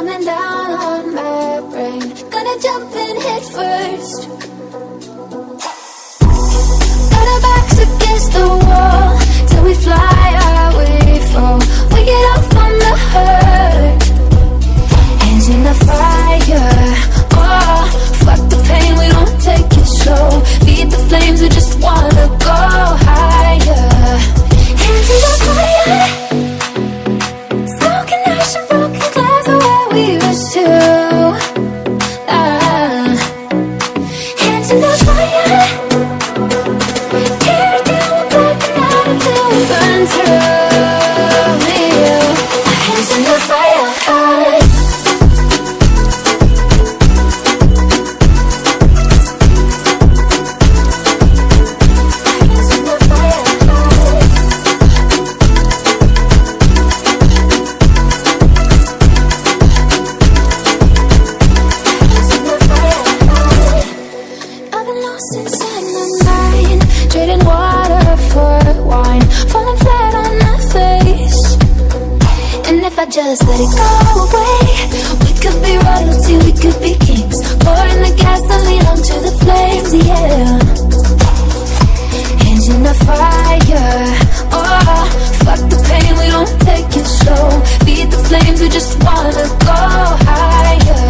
coming down on my brain. Gonna jump in head first. Got our backs against the wall till we fly away fall. We get off on the hurt, hands in the fire. Oh, fuck the pain, we don't take it slow. Feed the flames, we just wanna go higher. Hands in the fire. Smoking ash and broken glass are where we used to. Hands in the fire. Tear it down, we're blacking out until we burn through you. Hands in the fire. Inside my mind, trading water for wine, falling flat on my face. And if I just let it go away, we could be royalty, we could be kings. Pouring the gasoline onto the flames, yeah. Hands in the fire. Oh, fuck the pain, we don't take it slow. Feed the flames, we just wanna go higher.